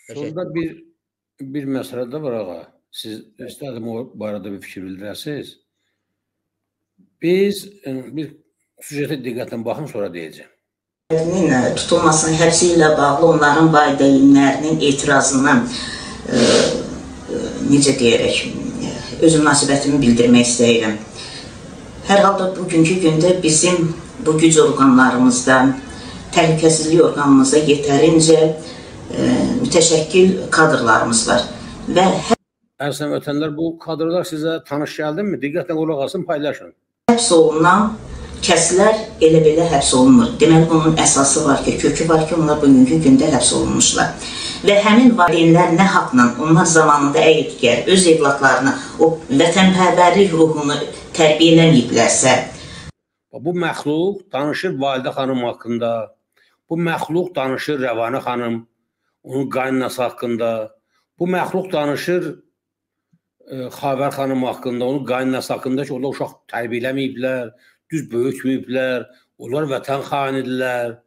Sonda bir məsələ də var ağa. Siz istədim o barədə bir fikir bildirəsiniz. Biz bir süjetə diqqətlə baxın, sonra deyəcəm. Tutulmasının həbsi ilə bağlı onların valideynlərinin etirazından necə deyərək, öz münasibətimi bildirmək istəyirəm. Hər halda bugünkü gündə bizim bu güc orqanlarımızda, təhlükəsizlik orqanımızda yetərincə mütəşəkkil kadrlarımız var. Əslən, ötənlər bu kadrlar sizə tanış gəldinmi? Diqqətlə qulaq asın, paylaşın. Həbs olunan kəslər elə belə həbs olunmur. Deməli, bunun əsası var ki, kökü var ki, onlar bugünkü gündə həbs olunmuşlar. Və həmin valideynlər nə haqla, onlar zamanında əgər digər öz evlatlarına o vətənpərvərlik ruhunu tərbiyə eləməyiblərsə. Bu məxluq danışır Validə xanım haqqında, bu məxluq danışır Rəvanə xanım, onun qaynanası haqqında, bu məxluq danışır Xavər xanım haqqında, onun qaynanası haqqında ki, onlar uşaq tərbiyə eləməyiblər, düz böyütməyiblər, onlar vətən xainidirlər.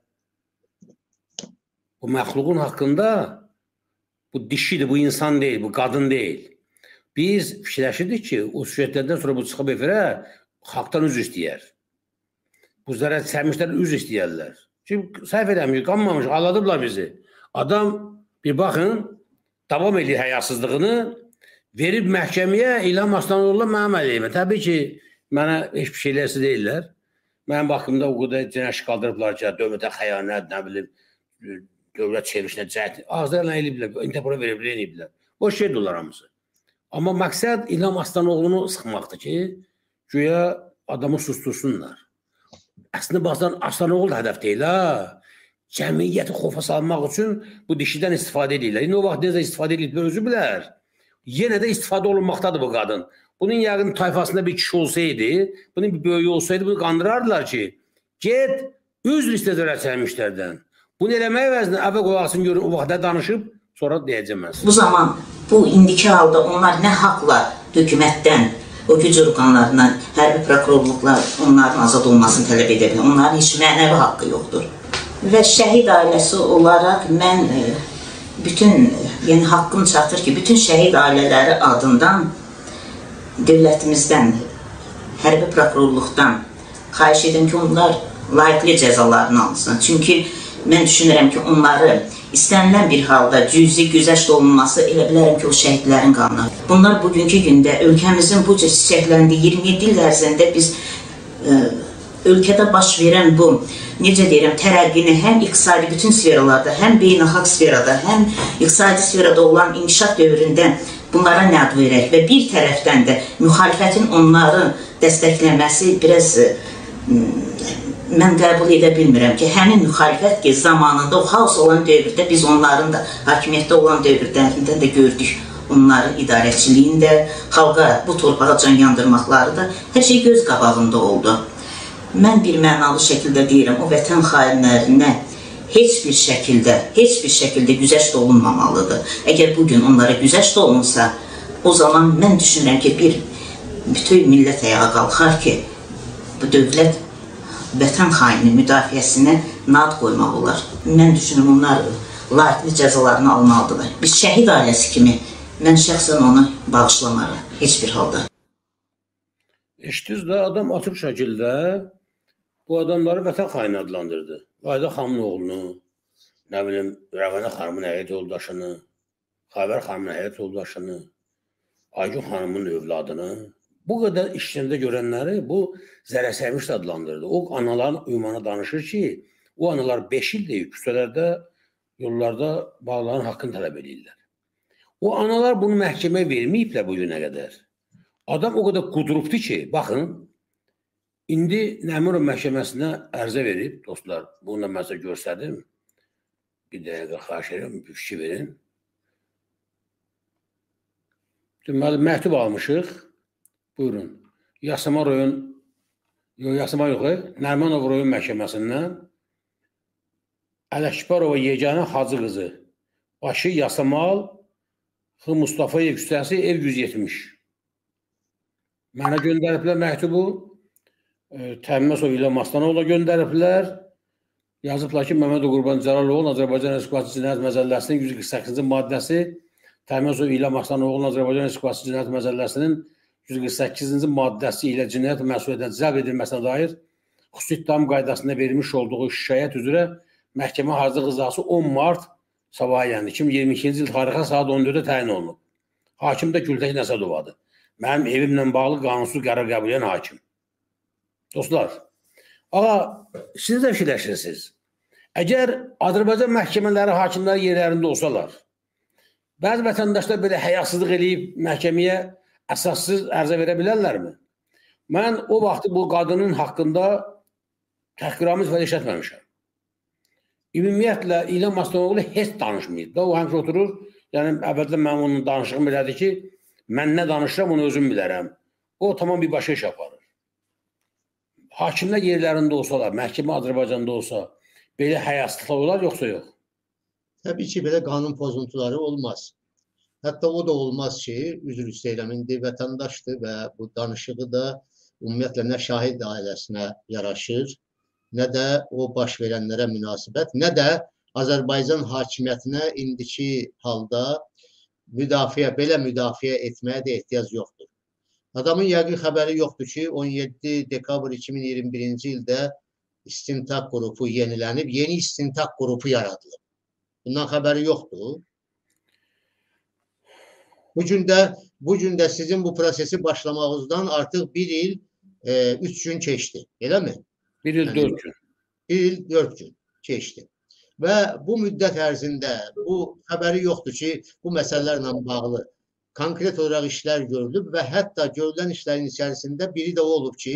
Bu məxluqun haqqında bu dişidir, bu insan deyil, bu qadın deyil. Biz fikirləşirdik ki, o süjetlərdən sonra bu çıxıb efirə xalqdan üzr istəyər. Bu zərət sərmişlər üzr istəyərlər. Çünki səhv eləmiş, qanmamış, ağladıblar bizi. Adam, bir baxın, davam edir həyasızlığını, verib məhkəməyə İlham Aslanoğlu'la mənim əleyhimə. Təbii ki, mənə heç bir şeylərsi deyirlər. Mənim baxımda o qədər cinayət qaldırıblar ki, dövlətə xəyanət, nə bilim, dövlət çevirişinə cəhət, ağızlarla eləyiblər, interpola veriblər, eləyiblər. O şeydir onlar hamısı. Amma məqsəd İlham Aslanoğlu'nu sıxmaqdır ki, güya adamı sustursunlar. Əslində, baxsan, Aslanoğlu da hədəf deyil, ha? Cəmiyyəti xofa salmaq üçün bu dişidən istifadə edirlər. İndi o vaxt necə istifadə edirlər, özü bilər. Yenə də istifadə olunmaqdadır bu qadın. Bunun yəqin tayfasında bir kişi olsaydı, bunun bir böyüyü olsaydı, bunu qandırardılar ki, get, üzr istə zərərçəlmişlərdən. Bunu eləmək əvəzində əvvəl qoyaqsın görün, o vaxtda danışıb, sonra deyəcəm mən. Bu zaman, bu indiki halda onlar nə haqla hökumətdən, o güc orqanlarından, hərbi prokurorluqlar onların azad olmasını tələb edə bilir. Onların heç mənəvi haqqı yoxdur. Və şəhid ailəsi olaraq mən bütün, yəni haqqım çatır ki, bütün şəhid ailələri adından dövlətimizdən, hərbi prokurorluqdan xahiş edim ki, onlar layiqli cəzalarını alsın. Çünki mən düşünürəm ki, onları istənilən bir halda cüzi güzəşt olunması elə bilərəm ki, o şəhidlərin qanını. Bunlar bugünkü gündə ölkəmizin bu cür çiçəkləndiyi 27 il ərzində biz ölkədə baş verən bu, necə deyirəm, tərəqqini həm iqtisadi bütün sferalarda, həm beynəlxalq sferada, həm iqtisadi sferada olan inkişaf dövründə bunlara nəd verək və bir tərəfdən də müxalifətin onları dəstəkləməsi biraz mən qəbul edə bilmirəm ki, həmin müxalifət ki, zamanında o xaos olan dövrdə biz onların da hakimiyyətdə olan dövrlərində də gördük. Onların idarəçiliyində, xalqa bu torpağa can yandırmaqları da hər şey göz qabağında oldu. Mən bir mənalı şəkildə deyirəm, o vətən xainlərinə heç bir şəkildə güzəşt olunmamalıdır. Əgər bugün onlara güzəşt olunsa, o zaman mən düşünürəm ki, bütün millət ayağa qalxar ki, bu dövlət vətən xaini müdafiəsinə nad qoymaq olar. Mən düşünürəm, onlar layiqli cəzalarını almalıdırlar. Biz şəhid ailəsi kimi, mən şəxsən onu bağışlamaram, heç bir halda. İştiniz də adam açıq şəkildə bu adamları vətən xaini adlandırdı. Validə xanımın oğlunu, nə bilim, Rəvanə xanımın həyat yoldaşını, Xavər xanımın həyat yoldaşını, Aygün xanımın övladını, bu qədər işlərində görənləri bu zərərsəymiş adlandırdı. O anaların ümumana danışır ki, o analar 5 ildir küçələrdə, yollarda bağların haqqını tələb edirlər. O analar bunu məhkəməyə verməyiblər bu günə qədər. Adam o qədər qudurubdur ki, baxın, indi Nəmirov məhkəməsinə ərizə verib, dostlar, bunu da mən sizə göstərdim. Bir dəqiqə xahiş edirəm, bir fikir verin. Deməli, məktub almışıq. Buyurun. Yasamal rayon, Nərimanov rayon məhkəməsindən Ələkbarova Yeganə Hacı qızı, başı Yasamal, X. Mustafayev küçəsi, ev 170. Mənə göndəriblər məktubu. Təminasov ilə İlham Aslanoğlu'na göndəriblər. Yazıblar ki, Məhəmməd Qurban Cəlaloğlu Azərbaycan Respublikası Cinayət Məcəlləsinin 148-ci maddəsi, təmin olsun İlham Aslanoğlu Azərbaycan Respublikası Cinayət Məcəlləsinin 148-ci maddəsi ilə cinayət məsuliyyətindən cəlb edilməsinə dair xüsusi ittiham qaydasında verilmiş olduğu şikayət üzrə məhkəmə hazır qızası 10 mart sabahı, yəni 2022-ci il tarixə saat 14-də təyin olunub. Hakim də Gültək Nəsədovadır. Mənim evimlə bağlı qanunsuz qərar qəbul edən hakim. Dostlar, siz də fikirləşirsiniz. Əgər Azərbaycan məhkəmələri, hakimləri yerlərində olsalar, bəzi vətəndaşlar belə həyasızlıq eləyib məhkəməyə əsassız ərizə verə bilərlərmi? Mən o vaxtı bu qadının haqqında təhqiramiz və işlətməmişəm. Ümumiyyətlə, İlham Aslanoğlu heç danışmayıb da. O həmişə oturur, yəni əvvəldə mənim onun danışığım belədir ki, mən nə danışıram, onu özüm bilərəm. O tamam bir başqa iş aparır. Hakimlər yerlərində olsalar, məhkəmə Azərbaycanda olsa, belə həyasızlıqlar olar, yoxsa yox? Təbii ki, belə qanun pozuntuları olmaz. Hətta o da olmaz ki, üzr istəyirəm, indi vətəndaşdır və bu danışığı da ümumiyyətlə nə şahid ailəsinə yaraşır, nə də o baş verənlərə münasibət, nə də Azərbaycan hakimiyyətinə indiki halda belə müdafiə etməyə də ehtiyac yoxdur. Adamın yəqin xəbəri yoxdur ki, 17 dekabr 2021-ci ildə istintaq qrupu yenilənib, yeni istintaq qrupu yaradılıb. Bundan xəbəri yoxdur. Bu gün də sizin bu prosesi başlamağınızdan artıq 1 il 3 gün keçdi, elə mi? 1 il 4 gün. 1 il 4 gün keçdi. Və bu müddət ərzində bu xəbəri yoxdur ki, bu məsələlərlə bağlı konkret olaraq işlər görülüb və hətta görülən işlərin içərisində biri də olub ki,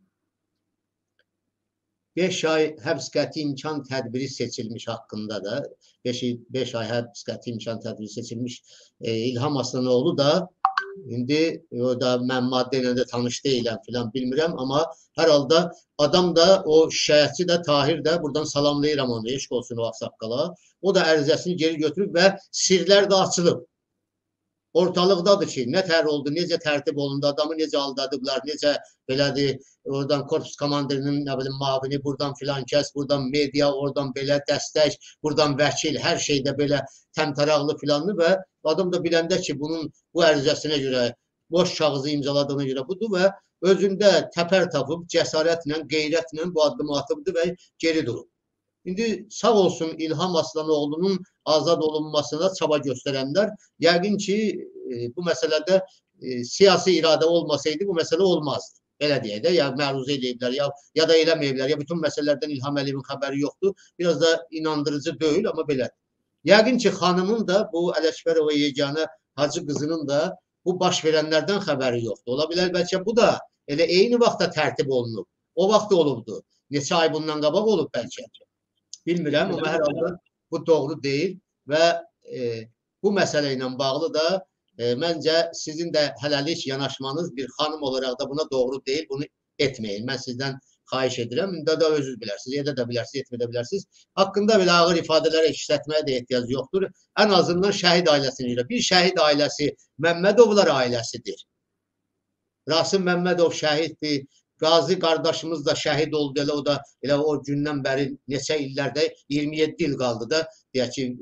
5 ay həbs qəti imkan tədbiri seçilmiş haqqında da, 5 ay həbs qəti imkan tədbiri seçilmiş İlham Aslanoğlu da, indi o da mən maddə ilə də tanış deyiləm filan bilmirəm, amma hər halda adam da, o şikayətçi də, Tahir də, buradan salamlayıram onu, eşq olsun o ağsaqqala. O da ərizəsini geri götürüb və sirlər də açılıb. Ortalıqdadır ki, nə tər oldu, necə tərtib olundu, adamı necə aldadıblar, necə belədir, oradan korpus komandirinin mavini, buradan filan kəs, buradan media, oradan belə dəstək, buradan vəkil, hər şeydə belə təmtəraqlı filanlı və adam da biləndə ki, bunun bu ərizəsinə görə, boş kağızı imzaladığına görə budur və özündə təpər tapıb, cəsarətlə, qeyrətlə bu addımı atıbdır və geri durub. İndi sağ olsun İlham Aslanoğlu'nun azad olunmasına çaba göstərənlər, yəqin ki, bu məsələdə siyasi iradə olmasaydı bu məsələ olmazdı. Belə deyək də, ya məruzə ediblər, ya da eləməyiblər, ya bütün məsələlərdən İlham Əliyevin xəbəri yoxdur. Biraz da inandırıcı deyil, amma belədir. Yəqin ki, xanımın da, bu Ələşbərova yeganə hacı qızının da bu baş verənlərdən xəbəri yoxdur. Ola bilər, bəlkə bu da elə eyni vaxtda tərtib olunub. O vaxt olubdu. Neçə ay bundan qabaq olub bəlkə. Bilmirəm, amma hər halda bu doğru deyil və bu məsələ ilə bağlı da məncə sizin də hələlik yanaşmanız bir xanım olaraq da buna doğru deyil, bunu etməyin. Mən sizdən xahiş edirəm, indi də özünüz bilərsiniz, edə də bilərsiniz, etməyə də bilərsiniz. Haqqında belə ağır ifadələrə işlətməyə də ehtiyac yoxdur. Ən azından şəhid ailəsinə görə. Bir şəhid ailəsi Məmmədovlar ailəsidir. Rasim Məmmədov şəhiddir. Qazi qardaşımız da şəhid oldu, elə o gündən bəri neçə illərdə 27 il qaldı da, deyək ki,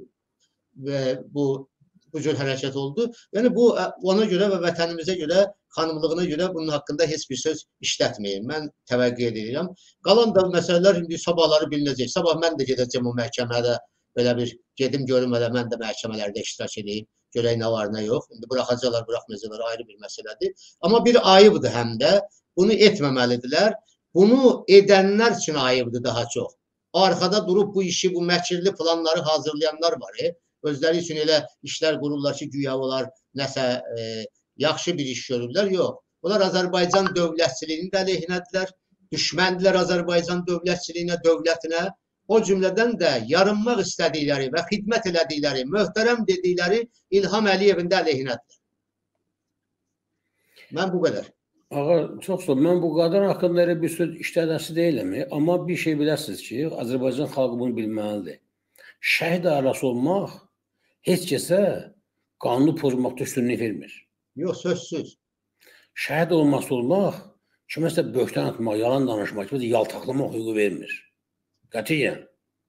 bu cür hərəkət oldu. Yəni bu ona görə və vətənimizə görə, xanımlığına görə bunun haqqında heç bir söz işlətməyin. Mən təvəqqə edirəm. Qalan da məsələlər indi sabahları bilinəcək. Sabah mən də gedəcəm o məhkəmədə, belə bir gedim görüm, elə mən də məhkəmələrdə iştirak edeyim. Görək nə var, nə yox. İndi buraxacaqlar, buraxmayacaqlar ayrı bir məsələdir. Amma bir ayıbdır həm də. Bunu etməməlidirlər. Bunu edənlər üçün ayıbdır daha çox. Arkada durub bu işi, bu məkirli planları hazırlayanlar var. Özləri üçün elə işlər qururlar ki, güya onlar nəsə yaxşı bir iş görürlər. Yox. Onlar Azərbaycan dövlətçiliyinin də əleyhinədirlər. Düşməndilər Azərbaycan dövlətçiliyinə, dövlətinə. O cümlədən də yarınmaq istədikləri və xidmət elədikləri, möhtərəm dedikləri İlham Əliyevin də əleyhinədirlər. Mən bu qədər. Ağa, çox sağ ol. Mən bu qadın haqqında elə bir söz işlədəsi deyiləm. Amma bir şey biləsiniz ki, Azərbaycan xalqı bunu bilməlidir. Şəhid ailəsi olmaq heç kəsə qanunu pozmaqda üstünlük vermir. Yox, sözsüz. Şəhid olmaq, kiməsə böhtan atmaq, yalan danışmaq, kiməsə yaltaqlamaq hüququ vermir. Qətiyyən.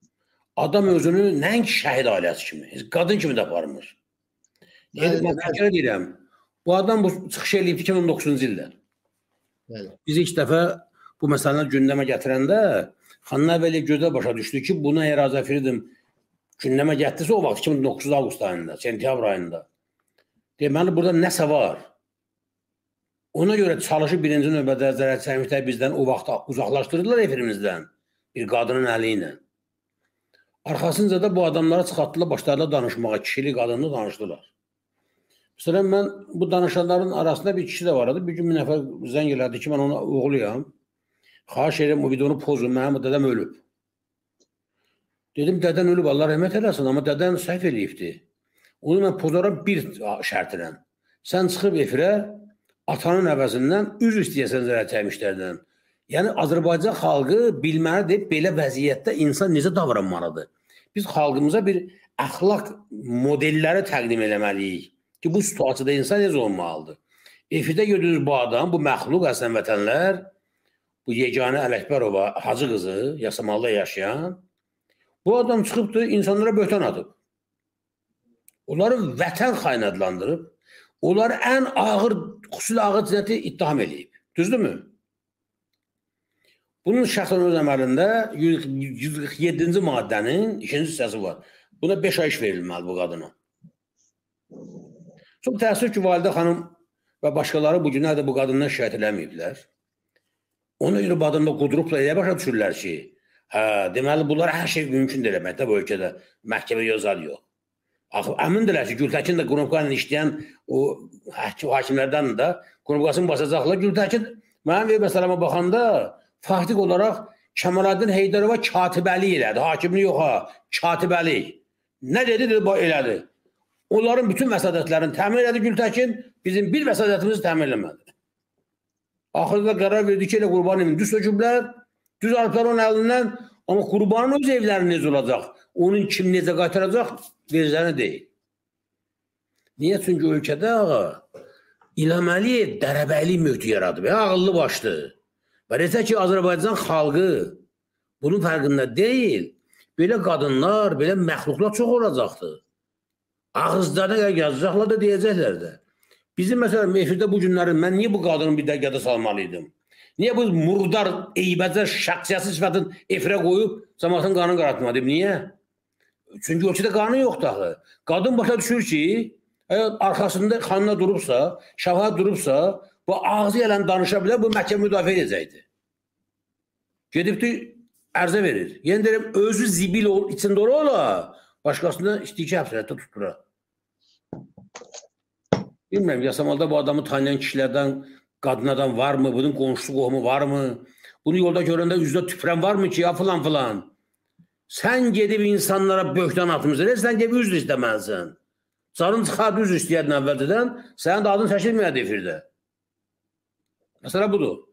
Adam özünü nəinki şəhid ailəsi kimi, qadın kimi də aparmır. Mən təkrar edirəm. Bu adam çıxış edib 2009-cu ildə. Biz ilk dəfə bu məsələni gündəmə gətirəndə Xanlar Vəli gözəl başa düşdü ki, buna əgər Azərfredim gündəmə gətirsə o vaxt 2009 avqust ayında, sentyabr ayında. Deməli, burada nəsə var. Ona görə çalışıb birinci növbədə zərər çəkmişlər bizdən o vaxt uzaqlaşdırdılar efirimizdən bir qadının əli ilə. Arxasınca da bu adamlara çıxartdılar, başladılar danışmağa, kişili qadınlı danışdılar. Məsələn, mən bu danışanların arasında bir kişi də var idi. Bir gün bir nəfər zəng elədi ki, mən ona oğluyam. Xahiş edirəm, o videonu pozun, mənim dədəm ölüb. Dedim, dədən ölüb, Allah rəhmət eləsin, amma dədən səhv eləyibdi. Onu mən pozaram bir şərtlə. Sən çıxıb efirə, atanın əvəzindən üzr istəyəsən zərər çəkmişlərdən. Yəni, Azərbaycan xalqı bilməlidir, belə vəziyyətdə insan necə davranmalıdır. Biz xalqımıza bir əxlaq modelləri təqdim eləməliyik ki, bu situasiyada insan necə olmalıdır. Efirdə gördüyünüz bu adam, bu məxluq əslən vətənlər, bu yeganə Ələkbərova Hacı qızı, Yasamalda yaşayan, bu adam çıxıbdır, insanlara böhtan atıb. Onları vətən xain adlandırıb, onları ən ağır, xüsusilə ağır cinayəti ittiham edib. Düzdürmü? Bunun şəxsən öz əməlində 147-ci maddənin 2-ci hissəsi var. Buna 5 ay iş verilməli bu qadına. Çox təəssüf ki, Validə xanım və başqaları bu günə də bu qadından şikayət eləməyiblər. Ona görə bu adamda qudurubla elə başa düşürlər ki, deməli, bunlar hər şey mümkündür eləməkdə bu ölkədə. Məhkəmə yazar yox. Əmindirlər ki, Gültəkin də Qurumqa ilə işləyən o hakimlərdən də Qurumqasını basacaqlar. Gültəkin mənim məsələmə baxanda faktik olaraq Kəmaləddin Heydərova katibəlik elədi. Hakimlik yox, katibəlik. Nə dedi? Dedi, elədi. Onların bütün vəsadətlərini təmin elədi Gültəkin, bizim bir vəsadətimizi təmin eləmədi. Axırda qərar verdi ki, elə Qurbanın düz söküblər, düz alıblar onun əlindən, amma Qurbanın öz evləri necə olacaq, onun kim necə qaytaracaq, verizəni deyil. Niyə? Çünki ölkədə İlham Əliyev dərəbəylik möhtü yaradıb, ağıllı başdı. Və necə ki, Azərbaycan xalqı bunun fərqində deyil, belə qadınlar, belə məxluqlar çox olacaqdır. Ağızlarına yazacaqlar da deyəcəklər də. Bizim məsələn, efirdə bu günlərin mən niyə bu qadını bir dəqiqədə salmalıydım? Niyə bu murdar, eybəcər, şəxsiyyətsiz sifətin efirə qoyub cəmaatın qanını qaratmadım? Niyə? Çünki ölkədə qanun yoxdur axı. Qadın başa düşür ki, arxasında xanına durubsa, şəfaət durubsa, bu ağzı ilə danışa bilər, bu məhkəmə müdafiə edəcəkdir. Gedibdir, ərzə verir. Yəni deyirəm, özü zibil içində ola, başqasını istəyiki həbslərdə tutura. Bilmirəm, Yasamalda bu adamı tanıyan kişilərdən, qadınadan varmı, bunun qonşusu qohumu varmı? Bunu yolda görəndə üzdə tüpürən varmı ki, ya filan filan? Sən gedib insanlara böhtan atmışsın, sən gedib üzr istəməlisən. Canın çıxardı üzr istəyədin əvvəldən, sənin də adın çəkilməyədi efirdə. Məsələ budur.